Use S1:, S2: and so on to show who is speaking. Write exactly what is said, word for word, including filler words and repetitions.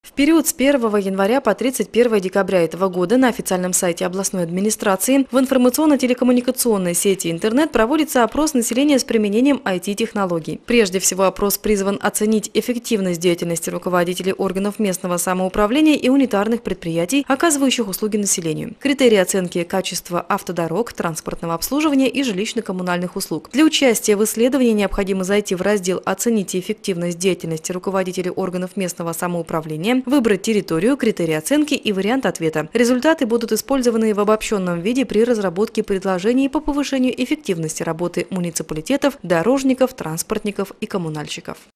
S1: В период с первого января по тридцать первое декабря этого года на официальном сайте областной администрации в информационно-телекоммуникационной сети интернет проводится опрос населения с применением ай ти-технологий. Прежде всего, опрос призван оценить эффективность деятельности руководителей органов местного самоуправления и унитарных предприятий, оказывающих услуги населению. Критерии оценки качества автодорог, транспортного обслуживания и жилищно-коммунальных услуг. Для участия в исследовании необходимо зайти в раздел «Оцените эффективность деятельности руководителей органов местного самоуправления», выбрать территорию, критерии оценки и вариант ответа. Результаты будут использованы в обобщенном виде при разработке предложений по повышению эффективности работы муниципалитетов, дорожников, транспортников и коммунальщиков.